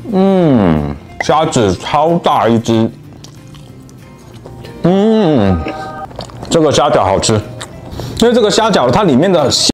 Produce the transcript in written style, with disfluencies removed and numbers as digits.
虾子超大一只，这个虾饺好吃，因为这个虾饺它里面的